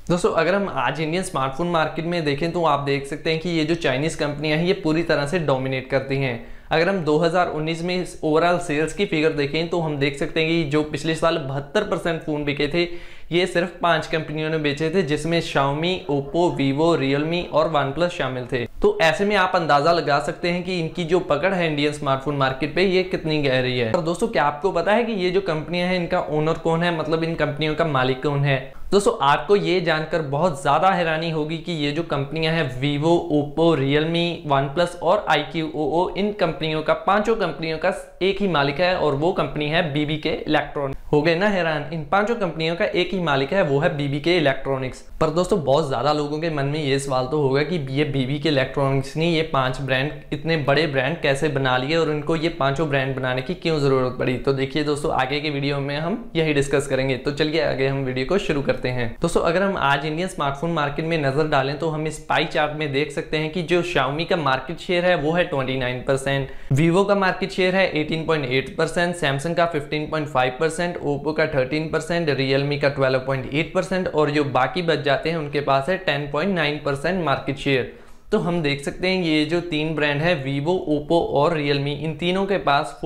दोस्तों अगर हम आज इंडियन स्मार्टफोन मार्केट में देखें तो आप देख सकते हैं कि ये जो चाइनीज कंपनियां हैं ये पूरी तरह से डोमिनेट करती हैं। अगर हम 2019 में ओवरऑल सेल्स की फिगर देखें तो हम देख सकते हैं कि जो पिछले साल 72% फोन बिके थे ये सिर्फ 5 कंपनियों ने बेचे थे, जिसमें Xiaomi, Oppo, Vivo, Realme और OnePlus शामिल थे। तो ऐसे में आप अंदाजा लगा सकते हैं कि इनकी जो पकड़ है इंडियन स्मार्टफोन मार्केट पे ये कितनी गहरी है। और दोस्तों क्या आपको पता है कि ये जो कंपनियां हैं इनका ओनर कौन है, मतलब इन कंपनियों का मालिक कौन है? दोस्तों आपको ये जानकर बहुत ज्यादा हैरानी होगी कि ये जो कंपनियां हैं Vivo, Oppo, Realme, OnePlus और iQOO, इन कंपनियों का, पांचों कंपनियों का एक ही मालिक है और वो कंपनी है BBK इलेक्ट्रॉनिक्स। हो गए ना हैरान? इन पांचों कंपनियों का एक ही मालिक है, वो है BBK इलेक्ट्रॉनिक्स। पर दोस्तों बहुत ज्यादा लोगों के मन में ये सवाल तो होगा कि ये BBK इलेक्ट्रॉनिक्स ने ये 5 ब्रांड, इतने बड़े ब्रांड कैसे बना लिए और इनको ये पांचों ब्रांड बनाने की क्यों जरूरत पड़ी? तो देखिए दोस्तों आगे के वीडियो में हम यही डिस्कस करेंगे। तो चलिए आगे हम वीडियो को शुरू करते हैं। दोस्तों अगर हम आज इंडियन स्मार्टफोन मार्केट में नजर डालें तो हम इस पाई चार्ट में देख सकते हैं कि जो Xiaomi का मार्केट शेयर है वो है 29%, Vivo का मार्केट शेयर है 18.8%, Samsung का 15.5%, Oppo का 13%, Realme का 12.8% और जो बाकी बच जाते हैं उनके पास है 10.9% मार्केट शेयर। तो हम देख सकते हैं ये जो 3 ब्रांड है Vivo, Oppo और Realme, इन तीनों के पास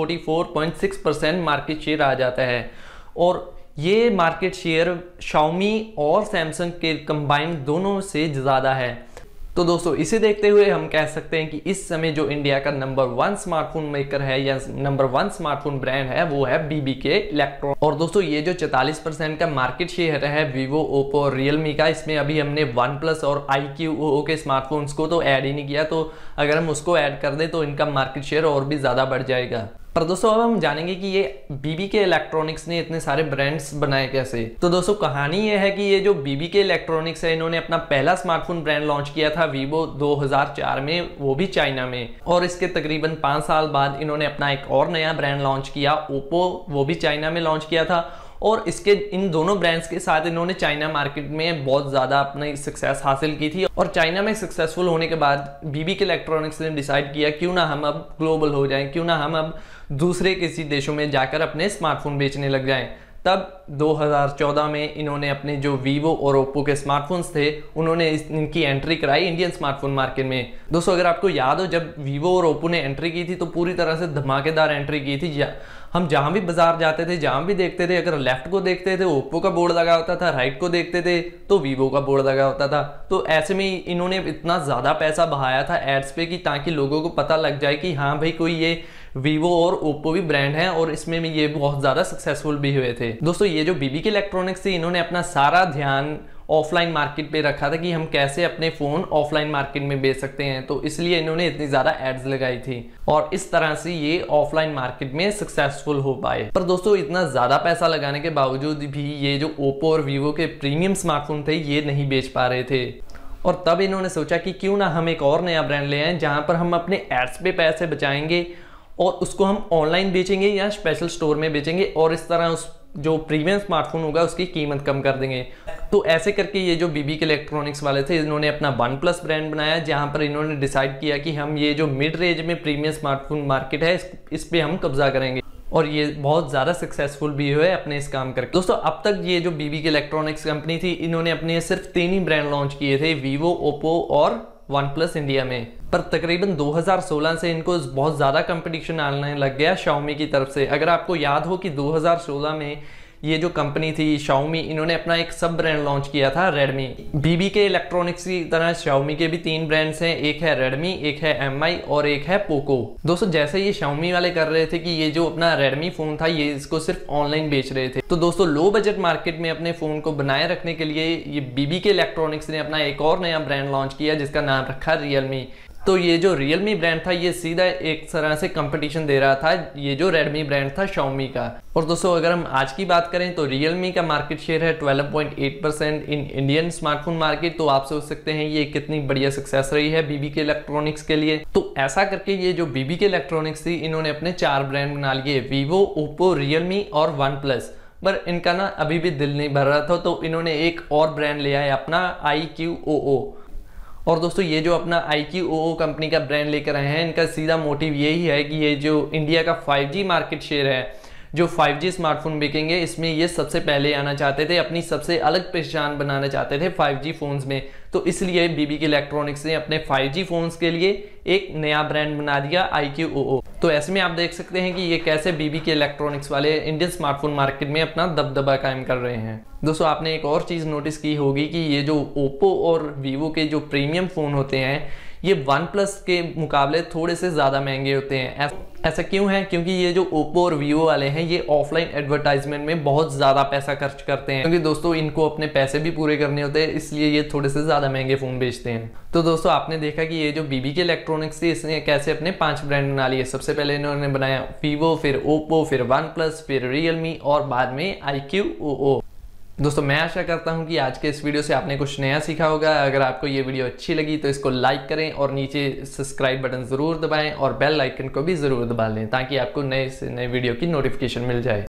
44.6% मार्केट शेयर आ जाता है और ये मार्केट शेयर Xiaomi और Samsung के कंबाइंड दोनों से ज़्यादा है। तो दोस्तों इसे देखते हुए हम कह सकते हैं कि इस समय जो इंडिया का नंबर 1 स्मार्टफोन मेकर है या नंबर 1 स्मार्टफोन ब्रांड है वो है BBK इलेक्ट्रॉनिक्स। और दोस्तों ये जो 44% का मार्केट शेयर है Vivo, Oppo और Realme का, इसमें अभी हमने OnePlus और iQOO के स्मार्टफोन्स को तो ऐड ही नहीं किया, तो अगर हम उसको ऐड कर दें तो इनका मार्केट शेयर और भी ज़्यादा बढ़ जाएगा। पर दोस्तों अब हम जानेंगे कि ये BBK इलेक्ट्रॉनिक्स ने इतने सारे ब्रांड्स बनाए कैसे। तो दोस्तों कहानी ये है कि ये जो BBK इलेक्ट्रॉनिक्स है इन्होंने अपना पहला स्मार्टफोन ब्रांड लॉन्च किया था Vivo 2004 में, वो भी चाइना में, और इसके तकरीबन 5 साल बाद इन्होंने अपना एक और नया ब्रांड लॉन्च किया Oppo, वो भी चाइना में लॉन्च किया था। और इसके इन दोनों ब्रांड्स के साथ इन्होंने चाइना मार्केट में बहुत ज़्यादा अपनी सक्सेस हासिल की थी और चाइना में सक्सेसफुल होने के बाद BBK इलेक्ट्रॉनिक्स ने डिसाइड किया क्यों ना हम अब ग्लोबल हो जाएं, क्यों ना हम अब दूसरे किसी देशों में जाकर अपने स्मार्टफोन बेचने लग जाएं। तब 2014 में इन्होंने अपने जो Vivo और Oppo के स्मार्टफोन्स थे उन्होंने इनकी एंट्री कराई इंडियन स्मार्टफोन मार्केट में। दोस्तों अगर आपको याद हो जब Vivo और Oppo ने एंट्री की थी तो पूरी तरह से धमाकेदार एंट्री की थी। हम जहां भी बाजार जाते थे, जहां भी देखते थे, अगर लेफ्ट को देखते थे Oppo का बोर्ड लगा होता था, राइट को देखते थे तो Vivo का बोर्ड लगा होता था। तो ऐसे में इन्होंने इतना ज़्यादा पैसा बहाया था एड्स पे कि ताकि लोगों को पता लग जाए कि हाँ भाई कोई ये Vivo और Oppo भी ब्रांड है और इसमें भी ये बहुत ज़्यादा सक्सेसफुल भी हुए थे। दोस्तों ये जो BBK इलेक्ट्रॉनिक्स थी इन्होंने अपना सारा ध्यान ऑफलाइन मार्केट पे रखा था कि हम कैसे अपने फ़ोन ऑफलाइन मार्केट में बेच सकते हैं, तो इसलिए इन्होंने इतनी ज़्यादा एड्स लगाई थी और इस तरह से ये ऑफलाइन मार्केट में सक्सेसफुल हो पाए। पर दोस्तों इतना ज़्यादा पैसा लगाने के बावजूद भी ये जो Oppo और Vivo के प्रीमियम स्मार्टफोन थे ये नहीं बेच पा रहे थे और तब इन्होंने सोचा कि क्यों ना हम एक और नया ब्रांड ले आएं जहाँ पर हम अपने एड्स पे पैसे बचाएंगे और उसको हम ऑनलाइन बेचेंगे या स्पेशल स्टोर में बेचेंगे और इस तरह उस जो प्रीमियम स्मार्टफोन होगा उसकी कीमत कम कर देंगे। तो ऐसे करके ये जो BBK इलेक्ट्रॉनिक्स वाले थे इन्होंने अपना OnePlus ब्रांड बनाया जहां पर इन्होंने डिसाइड किया कि हम ये जो मिड रेंज में प्रीमियम स्मार्टफोन मार्केट है इस पे हम कब्जा करेंगे और ये बहुत ज़्यादा सक्सेसफुल भी हुए अपने इस काम करके। दोस्तों अब तक ये जो BBK इलेक्ट्रॉनिक्स कंपनी थी इन्होंने अपने सिर्फ 3 ही ब्रांड लॉन्च किए थे, Vivo, Oppo और OnePlus इंडिया में, पर तकरीबन 2016 से इनको बहुत ज़्यादा कंपटीशन आने लग गया Xiaomi की तरफ से। अगर आपको याद हो कि 2016 में ये जो कंपनी थी Xiaomi, इन्होंने अपना एक सब ब्रांड लॉन्च किया था Redmi। BBK इलेक्ट्रॉनिक्स की तरह Xiaomi के भी 3 ब्रांड्स हैं, एक है Redmi, एक है MI और एक है Poco। दोस्तों जैसे ये Xiaomi वाले कर रहे थे कि ये जो अपना Redmi फोन था ये इसको सिर्फ ऑनलाइन बेच रहे थे, तो दोस्तों लो बजट मार्केट में अपने फोन को बनाए रखने के लिए ये BBK इलेक्ट्रॉनिक्स ने अपना एक और नया ब्रांड लॉन्च किया जिसका नाम रखा Realme। तो ये जो Realme ब्रांड था ये सीधा एक तरह से कंपटीशन दे रहा था ये जो Redmi ब्रांड था Xiaomi का। और दोस्तों अगर हम आज की बात करें तो Realme का मार्केट शेयर है 12.8% इन इंडियन स्मार्टफोन मार्केट। तो आप सोच सकते हैं ये कितनी बढ़िया सक्सेस रही है BBK इलेक्ट्रॉनिक्स के लिए। तो ऐसा करके ये जो BBK इलेक्ट्रॉनिक्स थी इन्होंने अपने 4 ब्रांड बना लिए, Vivo, Oppo, Realme और OnePlus। पर इनका ना अभी भी दिल नहीं भर रहा था तो इन्होंने एक और ब्रांड लिया है अपना iQOO। और दोस्तों ये जो अपना iQOO कंपनी का ब्रांड लेकर आए हैं इनका सीधा मोटिव यही है कि ये जो इंडिया का 5G मार्केट शेयर है जो 5G स्मार्टफोन बिकेंगे इसमें ये सबसे पहले आना चाहते थे, अपनी सबसे अलग पहचान बनाना चाहते थे 5G फोन्स में। तो इसलिए BBK इलेक्ट्रॉनिक्स ने अपने 5G फोन्स के लिए एक नया ब्रांड बना दिया IQOO। तो ऐसे में आप देख सकते हैं कि ये कैसे BBK इलेक्ट्रॉनिक्स वाले इंडियन स्मार्टफोन मार्केट में अपना दबदबा कायम कर रहे हैं। दोस्तों आपने एक और चीज़ नोटिस की होगी कि ये जो Oppo और Vivo के जो प्रीमियम फ़ोन होते हैं ये OnePlus के मुकाबले थोड़े से ज़्यादा महंगे होते हैं। ऐसा क्यों है? क्योंकि ये जो Oppo और Vivo वाले हैं ये ऑफलाइन एडवर्टाइजमेंट में बहुत ज़्यादा पैसा खर्च करते हैं, क्योंकि दोस्तों इनको अपने पैसे भी पूरे करने होते हैं, इसलिए ये थोड़े से ज़्यादा महंगे फ़ोन बेचते हैं। तो दोस्तों आपने देखा कि ये जो BBK इलेक्ट्रॉनिक्स थी इसने कैसे अपने 5 ब्रांड बना लिए। सबसे पहले इन्होंने बनाया Vivo, फिर Oppo, फिर OnePlus, फिर Realme और बाद में IQOO। दोस्तों मैं आशा करता हूं कि आज के इस वीडियो से आपने कुछ नया सीखा होगा। अगर आपको ये वीडियो अच्छी लगी तो इसको लाइक करें और नीचे सब्सक्राइब बटन ज़रूर दबाएं और बेल आइकन को भी ज़रूर दबा लें ताकि आपको नए से नए वीडियो की नोटिफिकेशन मिल जाए।